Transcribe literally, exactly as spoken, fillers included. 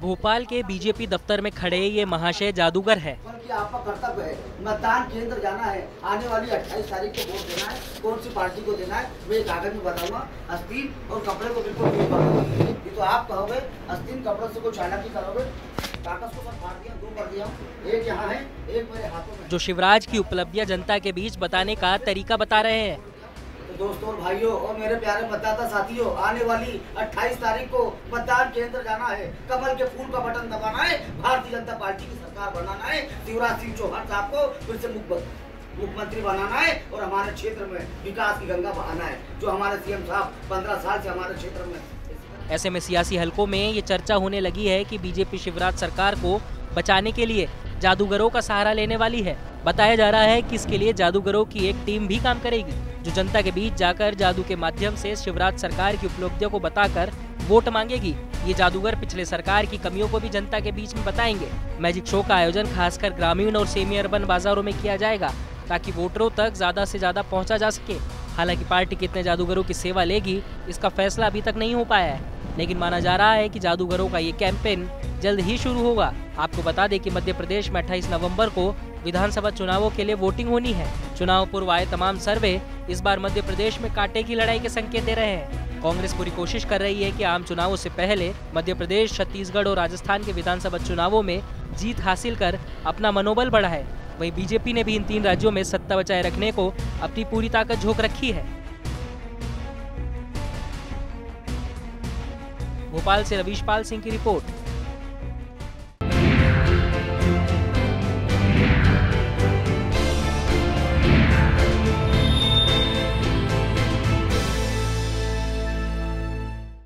भोपाल के बीजेपी दफ्तर में खड़े ये महाशय जादूगर है। आपका कर्तव्य है, मतदान केंद्र जाना है, आने वाली अट्ठाईस तारीख को वोट देना है, कौन सी पार्टी को देना है मैं कागज में बताऊंगा। आस्तीन और कपड़े को बिल्कुल नहीं मारूंगा। ये तो आप कहोगे आस्तीन कपड़ों से कोई चालाकी करोगे, कागज को सब फाड़ दिया, दो कर दिया, एक यहाँ है एक मेरे हाथों में। जो शिवराज की उपलब्धियां जनता के बीच बताने का तरीका बता रहे हैं। तो दोस्तों और भाइयों और मेरे प्यारे मतदाता साथियों, आने वाली अट्ठाईस तारीख को मतदान केंद्र जाना है, कमल के फूल का बटन दबाना है, भारतीय जनता पार्टी की सरकार बनाना है, शिवराज सिंह चौहान साहब को फिर से मुख्यमंत्री बनाना है और हमारे क्षेत्र में विकास की गंगा बहाना है, जो हमारे सीएम साहब पंद्रह साल से हमारे क्षेत्र में। ऐसे में सियासी हलकों में ये चर्चा होने लगी है कि बीजेपी शिवराज सरकार को बचाने के लिए जादूगरों का सहारा लेने वाली है। बताया जा रहा है कि इसके लिए जादूगरों की एक टीम भी काम करेगी, जो जनता के बीच जाकर जादू के माध्यम से शिवराज सरकार की उपलब्धियों को बताकर वोट मांगेगी। ये जादूगर पिछले सरकार की कमियों को भी जनता के बीच में बताएंगे। मैजिक शो का आयोजन खासकर ग्रामीण और सेमी अर्बन बाजारों में किया जाएगा, ताकि वोटरों तक ज्यादा से ज्यादा पहुंचा जा सके। हालांकि पार्टी कितने जादूगरों की सेवा लेगी, इसका फैसला अभी तक नहीं हो पाया है, लेकिन माना जा रहा है कि जादूगरों का ये कैंपेन जल्द ही शुरू होगा। आपको बता दें कि मध्य प्रदेश में अट्ठाईस नवंबर को विधानसभा चुनावों के लिए वोटिंग होनी है। चुनाव पूर्व आए तमाम सर्वे इस बार मध्य प्रदेश में कांटे की लड़ाई के संकेत दे रहे हैं। कांग्रेस पूरी कोशिश कर रही है कि आम चुनावों से पहले मध्य प्रदेश, छत्तीसगढ़ और राजस्थान के विधानसभा चुनावों में जीत हासिल कर अपना मनोबल बढ़ाए। वहीं बीजेपी ने भी इन तीन राज्यों में सत्ता बचाए रखने को अपनी पूरी ताकत झोंक रखी है। भोपाल से रवीश पाल सिंह की रिपोर्ट।